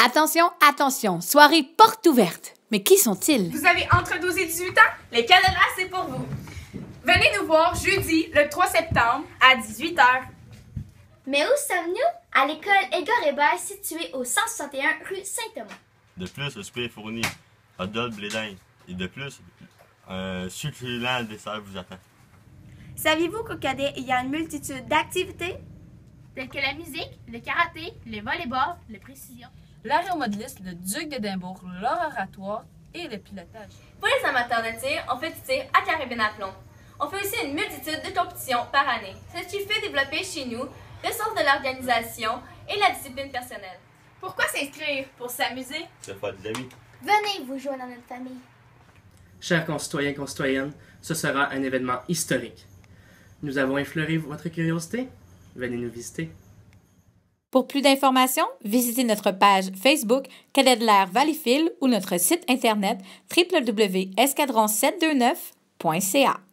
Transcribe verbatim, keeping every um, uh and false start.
Attention, attention, soirée porte ouverte. Mais qui sont-ils? Vous avez entre douze et dix-huit ans? Les Canadiens, c'est pour vous. Venez nous voir jeudi, le trois septembre, à dix-huit heures. Mais où sommes-nous? À l'école Edgar Hébert, située au cent soixante et un rue Saint-Thomas. De plus, le souper est fourni. Hot dog, blé d'Inde. Et de plus, un succulent dessert vous attend. Saviez-vous qu'au cadet, il y a une multitude d'activités? Telles que la musique, le karaté, le volleyball, la précision, l'aéromodelisme, le duc d'Édimbourg, l'oratoire et le pilotage. Pour les amateurs de tir, on fait du tir à carabine à plomb. On fait aussi une multitude de compétitions par année. Ceci fait développer chez nous le sens de l'organisation et la discipline personnelle. Pourquoi s'inscrire? Pour s'amuser? Se faire des amis. Venez vous joindre dans notre famille. Chers concitoyens et concitoyennes, ce sera un événement historique. Nous avons effleuré votre curiosité? Venez nous visiter. Pour plus d'informations, visitez notre page Facebook Cadet de l'air Valleyfield ou notre site internet w w w point escadron sept cent vingt-neuf point c a.